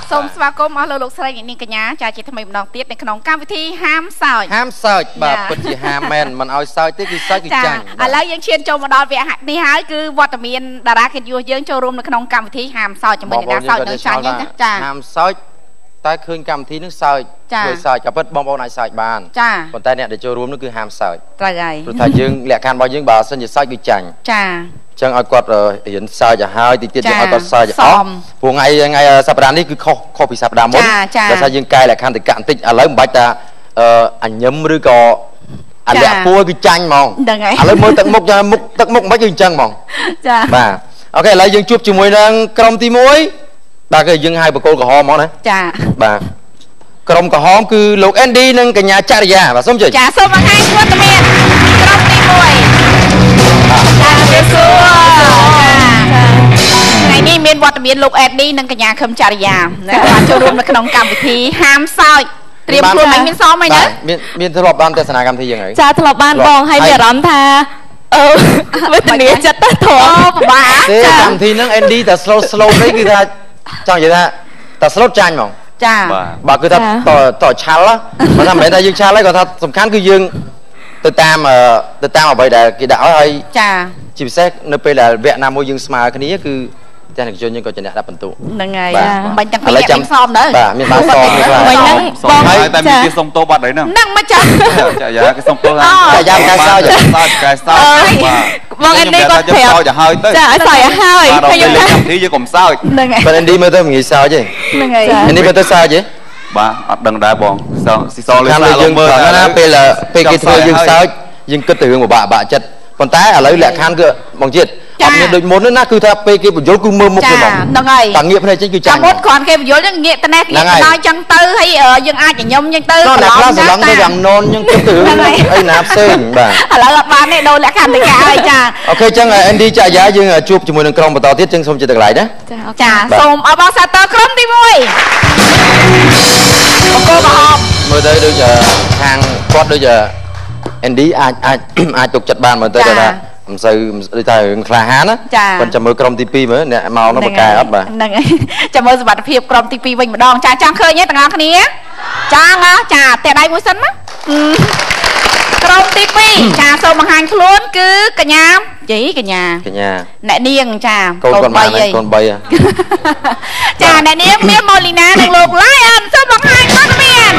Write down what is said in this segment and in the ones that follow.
សូមស្វាគមន៍អស់លោកស្រីនាងកញ្ញាចាជាថ្មីម្ដងទៀតនៅក្នុងកម្មវិធីហាមសើចបាទពិតជាហាមមែនមិនឲ្យសើចទេគឺសើចគឺចាញ់ឥឡូវយើងឈានចូលមកដល់វគ្គនេះហើយគឺវត្តមានតារាកិត្តិយសយើងចូលរួមនៅក្នុងកម្មវិធីហាមសើចជាមួយនឹងសើចនៅចាញ់ហ្នឹងចាហាមសើចតែឃើញកម្មវិធីនឹងសើចជួយសើចក៏ពិតបងប្អូនអាចសើចបានប៉ុន្តែអ្នកដែលចូលរួមនោះគឺហាមសើចត្រូវហើយព្រោះថាយើងលក្ខខណ្ឌរបស់យើងបើសិនជាសើចគឺចាញ់ចាចឹងឲ្យគាត់រៀនសើចឲ្យហើយតិចទៀតយើងឲ្យគាត់សើចអស់ព្រោះថ្ងៃសប្តាហ៍នេះគឺខុសពីសប្តាហ៍មុនដោយសារយើងកែលក្ខខណ្ឌតិកៈបន្តិចឥឡូវមិនបាច់ថាអញ្ញឹមឬក៏អាលាក់ពួរគឺចាញ់ហ្មងឥឡូវមើលទឹកមុខយ៉ាងមុខទឹកមុខមិនគឺអញ្ចឹងហ្មងចាបាទអូខេឥឡូវយើងជួបជាមួយនឹងក្រុមទី1បាទគឺយើងហៅបកគោលក្រហមហ្មងណាចាបាទក្រុមក្រហមគឺលោកអេនឌីនិងកញ្ញាចរិយាបាទសូមជឿចាសូមបង្ហាញវត្តមានក្រុមទី1ចាទេសួរថ្ងៃនេះមានវត្តមានលោកអេនឌីនិងកញ្ញាខឹមចរិយាបានចូលរួមនៅក្នុងកម្មវិធីហាមសើចត្រៀមខ្លួនមិនមានសមអីណាមានធ្លាប់បានទស្សនាកម្មវិធីយ៉ាងហ្នឹងចាធ្លាប់បានបងហើយមានអារម្មណ៍ថាវេទនាចិត្តទៅធំពិបាកទេកម្មវិធីហ្នឹងអេនឌីតែ slow នេះគឺថាចង់និយាយថាតែ slow ចាញ់ហ្មងចាបាទគឺថាតឆាល់មិនថាមិនមែនថាយើងឆាល់ទេគាត់ថាសំខាន់គឺយើងទៅតាមអ្វីដែលគេដាក់ឲ្យហើយចាជាពិសេសនៅពេលដែលវគ្គណាមួយយើងស្មើគ្នាគឺតែនិកជនយើងក៏ចំណាក់ដាក់បន្ទុកហ្នឹងហើយបាញ់ទាំងពីរអ្នកសំទៅបាទមានបានសមនេះខ្លះមិញហ្នឹងបងហើយតែមានគេសុំទោសបាត់ហើយហ្នឹងមិនចឹងចាយ៉ាគេសុំទោសចាយ៉ាកែសោចកែសោចបាទបងអេនឌីគាត់ប្រាប់សោចឲ្យទៅចាឲ្យសោចឲ្យហើយខ្ញុំកម្មវិធីយើងកុំសោចហ្នឹងហើយបើអេនឌីមើលទៅមិនងាយសោចទេហ្នឹងហើយអេនឌីមើលទៅសើចទេបាទអត់ដឹងដែរបងស៊ីសលើសាយើងមើលណាពេលគេធ្វើយើងសើចយើងគិតទៅរឿងពិបាកចិត្តប៉ុន្តែឥឡូវលក្ខខណ្ឌគឺបងជាតិអត់មានដូចមុនទេណាគឺថាពេលគេបញ្យល់គឺមើលមុខទេបងហ្នឹងហើយតាងាកភ្នែកចេញគឺចាញ់មុនគ្រាន់គេបញ្យល់ចឹងងាកត្នេះងាកដល់ចឹងទៅហើយយើងអាចញញឹមចឹងទៅប្រឡំស្រឡំទៅយ៉ាងណនចឹងគិតទៅរឿងអីណាផ្សេងបាទឥឡូវអត់បានទេដូរលក្ខខណ្ឌតិកាហើយចាអូខេចឹងអេនឌីចាយ៉ាយើងជួបជាមួយនឹងក្រុមបន្តទៀតចឹងសូមជិះទៅកន្លែងណាចាសូមអបអរសាទរក្រុមទី1បកគោក្រហមមើលទៅដូចខាងគាត់ដូចអេនឌីអាចទុកចិត្តបានមើលទៅថាមិនសូវដូចថារឿងក្លាហានណាប៉ុន្តែចាំមើលក្រុមទី2មើលអ្នកមកនោះបកកែអត់បាទហ្នឹងហើយចាំមើលសមត្ថភាពក្រុមទី2វិញម្ដងចាចង់ឃើញទេទាំងអស់គ្នាចាចាតែដៃមួយសិនណាក្រុមទី2ចាសូមបង្ហាញខ្លួនគឺកញ្ញាកញ្ញាអ្នកនាងចាកូន3ហើយកូន3 ចាអ្នកនាងមានម៉ូលីណានិងលោកឡាយអនសូមបង្ហាញវត្តមាន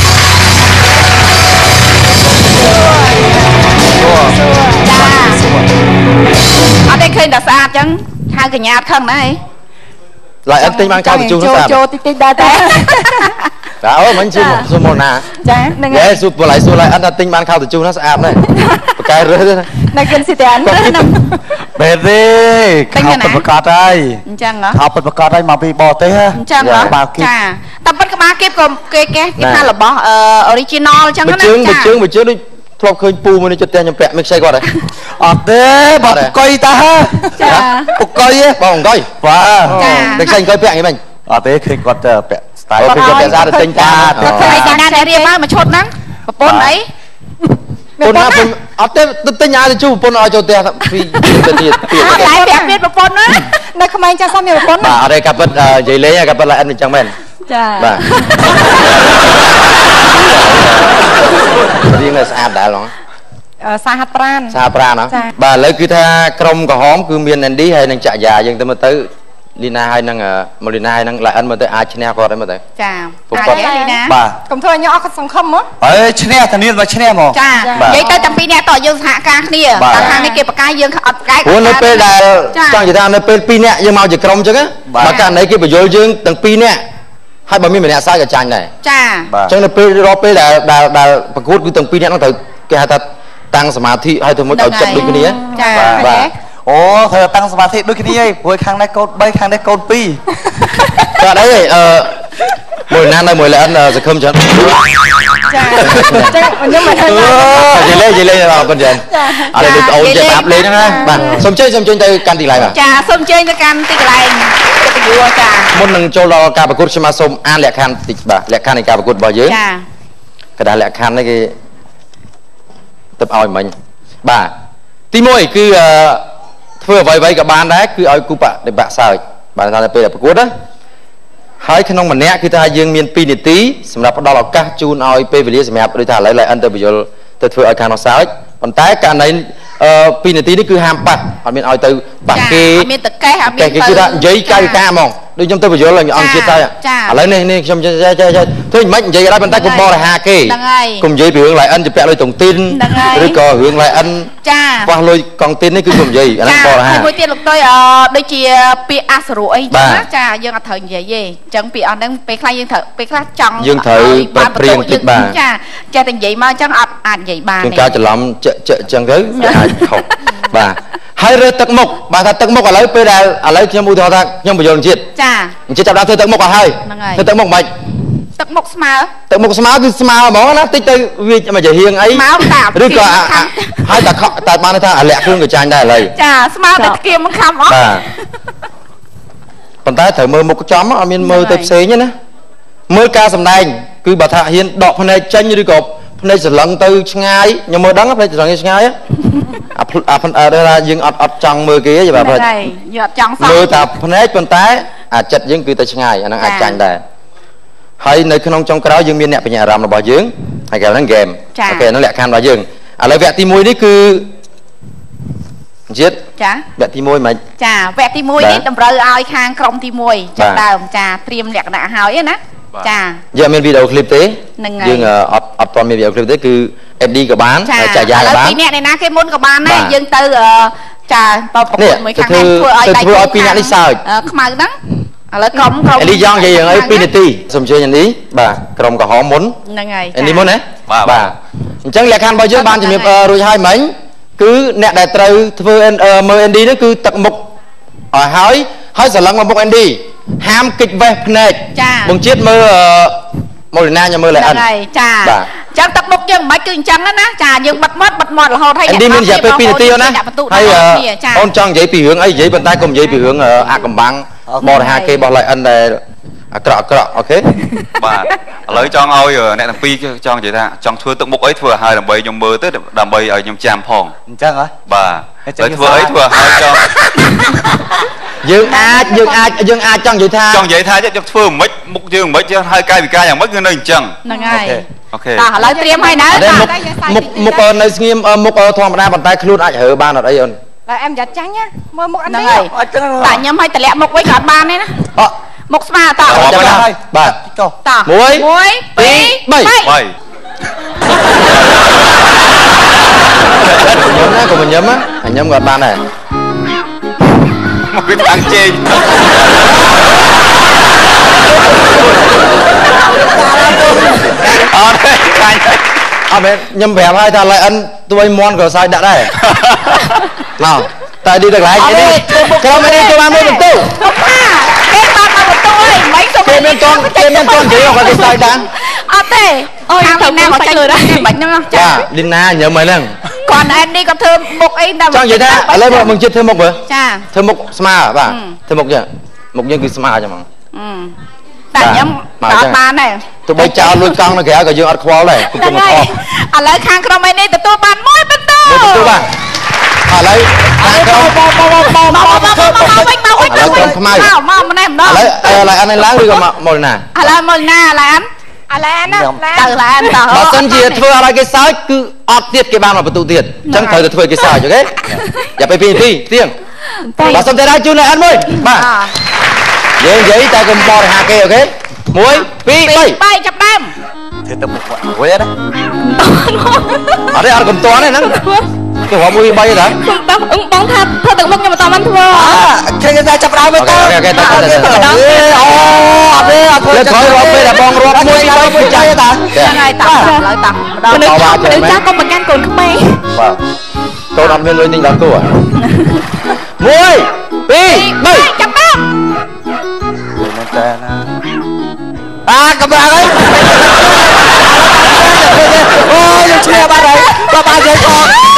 ចាអត់ទេឃើញតែស្អាតចឹងហៅកញ្ញាអត់ខឹងណាអីឡាយអត់ទិញបានកៅបញ្ជូនស្អាតចូលតិចដែរតែអូមិនជិះសុំមកណាចាហ្នឹងហើយសួរឡាយអត់ថាទិញបានខោបញ្ជូនណាស្អាតណាស់បកកែរើសនៅគិនស៊ីតានបែរទេខោពិតប្រកបហើយអញ្ចឹងហ៎ខោពិតប្រកបហើយមកពីបរទេសហ៎អញ្ចឹងហ៎ចាតែពិតក្បាលគៀបក៏គេថារបស់ original អញ្ចឹងណាចាបើជើងដូចធ្លាប់ឃើញពូមួយនេះចិត្តតែខ្ញុំពាក់មិនខ្ចីគាត់ហ៎អត់ទេបងអង្គុយតាចាអង្គុយបងអង្គុយបាទតែខ្ចីអង្គុយពាក់អីមិញអត់ទេឃើញគាត់ពាក់ស្ទាយគាត់ពាក់សារទិញតាហើយតាណារៀបមកមួយឈុតហ្នឹងប្រពន្ធអីប្រពន្ធអត់ទេទិញឲ្យទៅជូប្រពន្ធឲ្យចូលផ្ទះពីទៅទៀតអត់ឡាយពាក់មានប្រពន្ធណានៅក្មេងចាស់សោះមានប្រពន្ធបាទអត់ទេកាពិតនិយាយលេងកាពិតឡាយអត់មិនចឹងមែនចាបាទរៀងស្អាតដែរឡងសាហាត់ប្រានបាទឥឡូវគឺថាក្រុមក្រហមគឺមានអេនឌីហើយនឹងចក្រយាយើងទៅមើលទៅលីណាហើយនឹងម៉ូលីណាហើយនឹងឡាយអិនមើលទៅអាចឈ្នះគាត់ហើយមើលទៅចាអាចលីណាបាទកុំធ្វើឲ្យញ៉ាំអត់សង្ឃឹមហ៎អើឈ្នះធានាមកឈ្នះហ្មងចានិយាយទៅតាំងពីអ្នកតយើងសហការគ្នាតែខាងនេះគេបកកាយយើងអត់បកកាយព្រោះនៅពេលដែលចង់និយាយថានៅពេល2នាក់យើងមកជាក្រុមអញ្ចឹងបើករណីគេបញ្យល់យើងទាំង2នាក់ហើយបើមានម្នាក់សើចក៏ចាញ់ដែរចាអញ្ចឹងនៅពេលរាល់ពេលដែលប្រកួតគឺទាំង2នាក់ហ្នឹងត្រូវគេហៅថាតាំងសមាធិហើយទៅមុខឲ្យចិត្តដូចគ្នាចាបាទអូត្រូវតាំងសមាធិដូចគ្នាឯងព្រោះខាងនេះកូន3ខាងនេះកូន2បាទអីមួយណានៅមួយល្អិនសង្ឃឹមច្រើនចាខ្ញុំមិនឃើញនិយាយលេងអរគុណច្រើនអត់ដូចអូនចេះអាប់លេងហ្នឹងណាបាទសូមជើញទៅកាន់ទីកន្លែងបាទចាសូមជើញទៅកាន់ទីកន្លែងកិត្តិយសចាមុននឹងចូលដល់ការប្រកួតខ្ញុំសូមអានលក្ខខណ្ឌតិចបាទលក្ខខណ្ឌនៃការប្រកួតរបស់យើងចាកណ្ដាលលក្ខខណ្ឌនេះគេទៅឲ្យមិញបាទទី1គឺធ្វើអ្វីៗក៏បានដែរគឺឲ្យគូបដិបកសើចបាទថាពេលប្រកួតណាហើយក្នុងម្នាក់គឺថាយើងមាន2នាទីសម្រាប់ផ្ដល់ឱកាសជូនឲ្យពេលវេលាសម្រាប់ដូចថាឥឡូវ Lion ទៅបញ្យល់ទៅធ្វើឲ្យខាងនោះសើចប៉ុន្តែករណី2នាទីនេះគឺហាមប៉ះអត់មានឲ្យទៅប៉ះគេអត់មានតកេះអត់មានទៅគឺថានិយាយកាយការហ្មងដូចខ្ញុំទៅបញ្យល់ឲ្យអង្គជាតិទៅឥឡូវនេះខ្ញុំធ្វើមិននិយាយឲ្យប៉ុន្តែកុំបរិហាគេកុំនិយាយពីរឿង Lion ជាពាក់លុយតុងទីនឬក៏រឿង Lion ខ្វះលុយកង់ទីននេះគឺកុំនិយាយអាហ្នឹងបរិហាមួយទៀតលោកតុយដូចជាពាក្យអសរុអីចឹងណាចាយើងអត់ត្រូវនិយាយទេអញ្ចឹងពាក្យអត់ហ្នឹងពេលខ្លះយើងត្រូវពេលខ្លះចង់យើងត្រូវប្រាប់ព្រៀងតិចបាទចាចេះតែនិយាយមកអញ្ចឹងអត់អាចនិយាយបានទេជួនកាលច្រឡំចអញ្ចឹងទៅអាចខុសបាទហើយរើទឹកមុខបាទថាទឹកមុខឥឡូវពេលដែលឥឡូវខ្ញុំឧទាហរណ៍ថាខ្ញុំបញ្យល់ជាតិចាជាតិចាប់ដើមធ្វើទឹកមុខអស់ហើយធ្វើទឹកមុខមិនទឹកមុខស្មើទឹកមុខស្មើគឺស្មើហ្មងណាតិចទៅវាមិនចេះហៀងអីស្មើតាឬក៏ហើយតែបានថាអាលាក់គ្រឿងក៏ចាញ់ដែរឥឡូវចាស្មើតែស្គៀមមិនខំអស់បាទប៉ុន្តែត្រូវមើលមុខចំអត់មានមើលទៅផ្សេងទេណាមើលការសម្ដែងគឺបើថាហ៊ានដកភ្នែកចេញឬក៏ភ្នែកសន្លឹងទៅឆ្ងាយខ្ញុំមើលដឹងភ្នែកសន្លឹងឆ្ងាយថាយើងអត់ចង់មើលគេទេបាទយើងអត់ចង់សោះមើលតែភ្នែកប៉ុន្តែអាចិត្តយើងគឺទៅឆ្ងាយអាហ្នឹងអាចចាញ់ដែរហើយនៅក្នុងចុងក្រោយយើងមានអ្នកបញ្ញាអារម្មណ៍របស់យើងហើយគេហ្នឹងហ្គេមអូខេហ្នឹងលក្ខខណ្ឌរបស់យើងឥឡូវវគ្គទី1នេះគឺជាតិចាវគ្គទី1មិនចាវគ្គទី1នេះតម្រូវឲ្យខាងក្រុមទី1ចាប់ដើមចាត្រៀមលក្ខណៈហើយណាចាយើងមានវីដេអូឃ្លីបទេយើងអត់ទាន់មានវីដេអូឃ្លីបទេគឺ FD ក៏បានចាយ៉ាក៏បានពីអ្នកណាគេមុនក៏បានដែរយើងទៅចាប្រកួតមួយខាងនេះធ្វើឲ្យពីអ្នកនេះសើចខ្មៅហ្នឹងឥឡូវក្រុមអេលីយ៉ងនិយាយយ៉ាងអី2នាទីសូមអញ្ជើញនេះបាទក្រុមក្រហមមុនហ្នឹងហើយអេនេះមុនណាបាទអញ្ចឹងលក្ខខណ្ឌរបស់យើងបានជំរាបរួចហើយមិញគឺអ្នកដែលត្រូវធ្វើមើល ND នេះគឺទឹកមុខឲ្យហើយស្រឡឹងមកមុខ ND ហាមគិចវេះភ្នែកបងជាតិមើលមកលីណាខ្ញុំមើលlại អិនចាអញ្ចឹងទឹកមុខយើងមិនបាច់គឺអញ្ចឹងណាចាយើងបិទមាត់រហូតហើយនេះមានរយៈពេល2នាទីណាហើយអូនចង់និយាយពីរឿងអីនិយាយប៉ុន្តែកុំនិយាយពីរឿងអាកំបាំងបរិហាគេរបស់lạiអិនដែលអាក្រក់អូខេបាទឥឡូវចង់ឲ្យអ្នកទាំងពីរចង់និយាយថាចង់ធ្វើទឹកមុខអីធ្វើឲ្យដើម្បីខ្ញុំមើលទៅដើម្បីឲ្យខ្ញុំចាំផងអញ្ចឹងហ៎បាទហើយធ្វើអីធ្វើឲ្យចង់យើងអាចចង់និយាយថាយកធ្វើមិនមុខយើងមិនហើយកាយវិការយ៉ាងម៉េចគឺនៅអញ្ចឹងហ្នឹងហើយអូខេតោះឥឡូវត្រៀមហើយណាមុខនៅស្ងៀមមុខធម្មតាប៉ុន្តែខ្លួនអាចរើបានអត់អីអូនតែអែមយ៉ាត់ចាញ់ណាមើលមុខអត់ទេតែខ្ញុំឲ្យតម្លាក់មុខវិញក៏អត់បានទេណាមុខស្មើតោះចាប់ហើយបាទចុះតោះ1 2 3 ខ្ញុំណាក៏ញញឹមខ្ញុំក៏អត់បានដែរមកពីតាំងជេងអត់ទេខាញ់អត់មែនខ្ញុំប្រាប់ហើយថាឡៃអិនទួយមន់ក៏សាយដាក់ដែរមកតែឌីទាំងឡាយនេះក្រុមនេះគេបានមួយបន្ទូគេបានមកបន្ទូហើយមិនសុំគេមានតន់និយាយគាត់គេសាយតាំងអត់ទេអូយខាងលីណាគាត់ចាញ់លើដែរបាច់ហ្នឹងចាលីណាញឹមហើយហ្នឹងគាត់អែននេះគាត់ធ្វើមុខអីដល់ចង់និយាយថាឥឡូវមកជិតធ្វើមុខមើលចាធ្វើមុខស្មើបាទធ្វើមុខយ៉ាងមុខយើងគឺស្មើចឹងហ្មងតែខ្ញុំអត់បានដែរទោះបីចោលលួចកង់នៅក្រៅក៏យើងអត់ខ្វល់ដែរគុំមិនខុសឥឡូវខាងក្រុមឯនេះទទួលបានមួយបន្ទូបាទឥឡូវខាងក្រុមមកវិញខ្មៅមកម្នេះម្ដងឥឡូវឡាយអានឡើងឬក៏មកណាឥឡូវមកណាឡានណាទៅឡានតើបើសិនជាធ្វើឲ្យគេសើចគឺអត់ទៀតគេបានមកបន្ទូទៀតអញ្ចឹងត្រូវតែធ្វើគេសើចអូខេយ៉ាពេល2នាទីទៀងបើសិនតែជូនឡាយអានមួយបាទយើងនិយាយតែកុំបរិហាគេអូខេ1 2 3ចាប់ដើមធ្វើទៅមុខមួយណាអត់ទេអត់កំតន់ទេហ្នឹងទៅរក1 2 3ទេបងថាធ្វើទឹកមុខខ្ញុំមិនតបានធ្វើគេថាចាប់ដើមទៅអូខេអូខេតើអូអត់ទេអត់ធ្វើក្រោយរាប់ពេលតែបងរាប់1 2 3ចាយតាហ្នឹងហើយតាឥឡូវតាម្ដងមនុស្សចាស់ក៏មិនកាន់កូនក្មេងបាទកូនអត់មានលុយទិញដល់គូ1 2 3 ចាប់ដើមមែនតើកំបាំងអីអូយឈ្នះបាត់ហើយបានយើងផង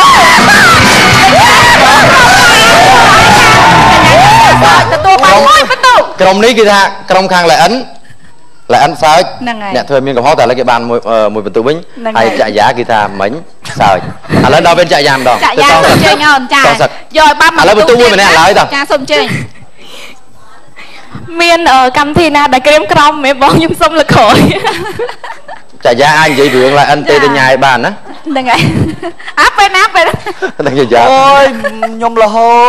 ទទួលបានមួយបន្ទូក្រុមនេះគឺថាក្រុមខាងឡៃអិនសើចអ្នកធ្វើមានកំហុសតែឥឡូវគេបានមួយបន្ទូវិញហើយចាក់យ៉ាគឺថាមិញសើចឥឡូវដល់ពេលចាក់យ៉ាម្ដងចាក់យ៉ាសូមជើញអូនចាយកឲ្យបានឥឡូវបន្ទូមួយម្នាក់ឡើយតោះចាសូមជើញមានកម្មវិធីណាដែលក្រៀមក្រំមេបងខ្ញុំសុំលក្រោយចាយ៉ាអាចនិយាយរឿងឡើយអិនទេទៅញ៉ាយបានណាហ្នឹងហើយពេលណាពេលហ្នឹងយ៉ាអូយខ្ញុំរហូត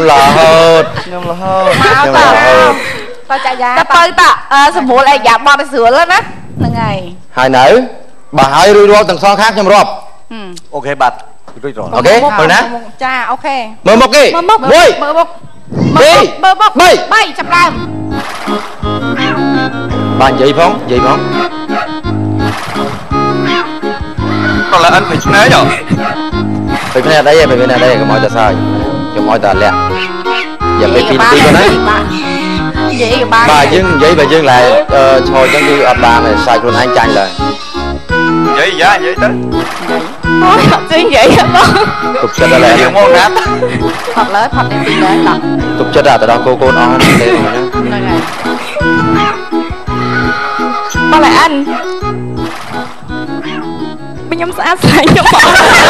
តចាយ៉ាទៅតសម្រួលអីយ៉ាបត់ឲ្យស្រួលណាហ្នឹងហើយនៅបើហើយរួចរាល់ទាំងសងខាងខ្ញុំរាប់អូខេបាត់រួចរាល់អូខេមើលណាចាអូខេមើលមុខគេ1មើលមុខ3 ចាប់ដើមបាននិយាយផង còn là anh phải nấy rồi phải cái này đấy cái mỏi ta sai cho mỏi ta lẹ giờ phải pin con đấy bà dương lại thôi giống như bà này sai luôn anh tranh rồi vậy tới ôi học sinh vậy hả con tục chất ra lại môn nát học lớn học đến tiền đấy lắm tục chất ra từ đó cô nó đây rồi nhá con lại anh bên nhóm xã sai cho bọn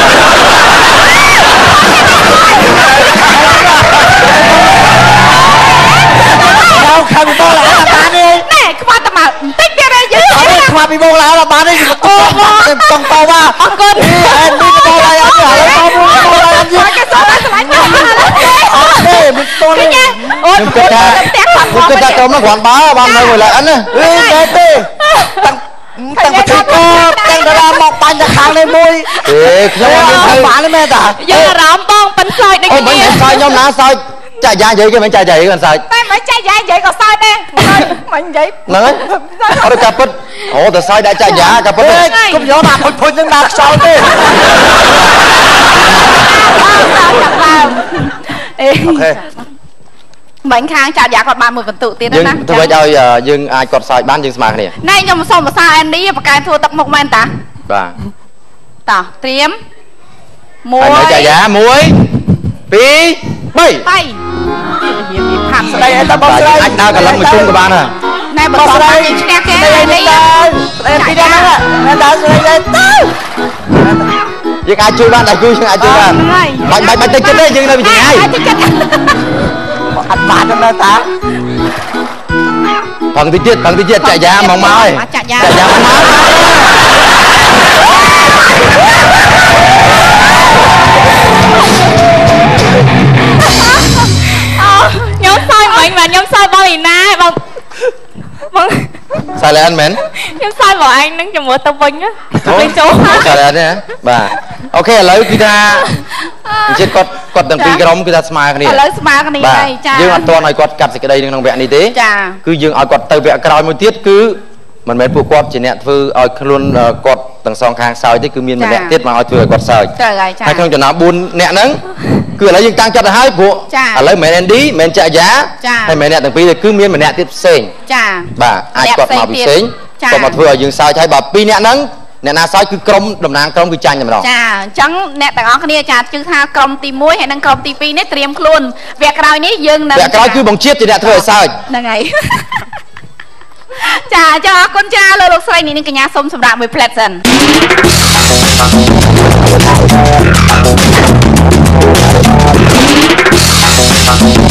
đâu khai bị bô lại là bạn đi nè các bạn mà tích ra đây dữ khai bị bô lại là bạn đi con to ba con em đi bô lại anh hả bô lại anh gì cái số đó là anh đi mình to đi nhưng cái ta trong nó quảng bá ban ngày rồi lại anh á đi tăng một cái co tăng ra một bàn ra hàng lên môi thì không bán lên mẹ ta giờ rõm bông bánh xoay đây bánh xoay nhóm ná xoay chạy dài vậy cái bánh chạy vậy còn xoay bánh chạy dài vậy còn xoay đây mình vậy nói ở đây cà phê từ xoay đã chạy giá cà phê cũng gió mà phun nhưng đạt sao đi ok bệnh khang chả giá còn 30 phần tự tiền đó nè tôi bây giờ dương ai còn xoay bán dương smart này này nhưng mà sao anh đi và cái thua tập một men ta ta tiêm muối trả giá muối phí bay đây em ta bóc đây anh nào cả lắm một chung của bạn à này bóc đây đây em đi đây em đã xuống đây nhưng ai chui bạn ai chui ai chui bạn bạn tay chân đây nhưng đâu bị ai anh bạn trong đây ta phần tí tiết chạy giá mong mai chạy giá mong mai nhóm soi mình và nhóm soi bao lì na bằng sai lại anh mến nhóm soi bảo anh đứng cho một tàu vinh á lên chỗ sai lại anh đấy bà ok lấy kita chết quật đằng pi cái đó kita smile cái này lấy smile cái này đây cha dương anh to này quật cắt cái đây đừng vẹn đi thế cứ dương ai quật từ vẹn cái một tiết cứ mình mới buộc quật chỉ nẹt thư ai luôn quật đằng song khang soi thế cứ miên mình nẹt tiết mà ai thừa quật soi hay không cho nó buồn nẹt nắng cứ lấy dương tăng cho là hai bộ lấy mẹ anh đi mẹ chạy giá hay mẹ nẹt đằng pi thì cứ miên mình nẹt tiếp xень bà ai quật mà bị xень còn mà thừa dương soi thấy bà pi nẹt nắng nè na soi cứ crom đầm nang crom cứ chanh mà ចាអញ្ចឹងអ្នកទាំងអស់គ្នាចាជឿថាក្រុមទី1ហើយនិងក្រុមទី2នេះត្រៀមខ្លួនវគ្គក្រោយនេះយើងនឹងវគ្គក្រោយគឺបង្ជាតិជាអ្នកធ្វើឲ្យសើចហ្នឹងហើយចាអរគុណចាលោកស្រីនេះកញ្ញាសូមសម្រាប់មួយផ្លែតសិន